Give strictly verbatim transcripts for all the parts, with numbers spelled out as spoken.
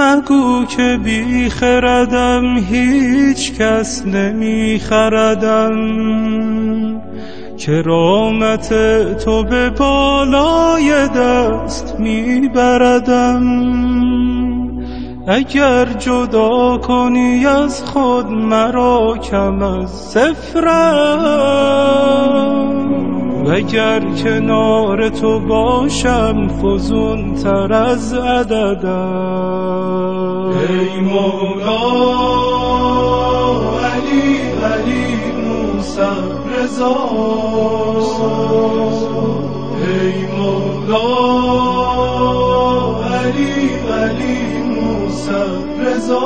مگو که بی خردم، هیچ کس نمی خردم. کرامت تو به بالای دست می بردم. اگر جدا کنی از خود مرا کم از صفرم، وگر کنار تو باشم فزون تر از عددم. ای مولا علی علی موسی رضا، ای مولا علی علی موسی رضا.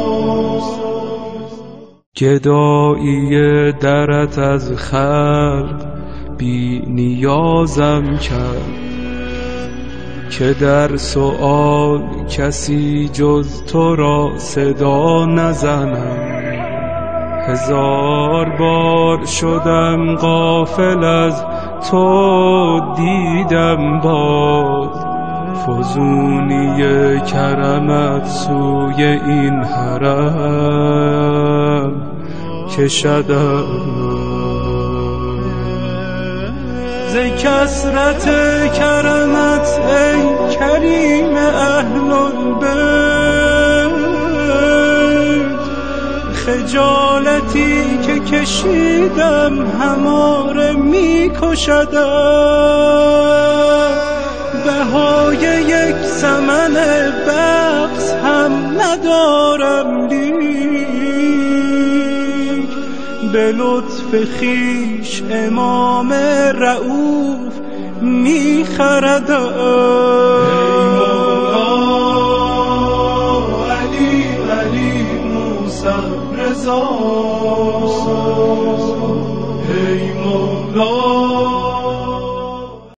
گدایی درت از خلق بی نیازم کرد، که در سؤال کسی جز تو را صدا نزنم. هزار بار شدم غافل از تو، دیدم باز فزونی کرمت سوی این حرم کشدم. ز کثرت کرمت ای کریم اهل البیت، خجالتی که کشیدم هماره می کشدم. بهای یک ثمن بغض هم ندارم، لیک به لطف خویش امام رؤوف می خردم. ای مولا علی علی موسی رضا، ای مولا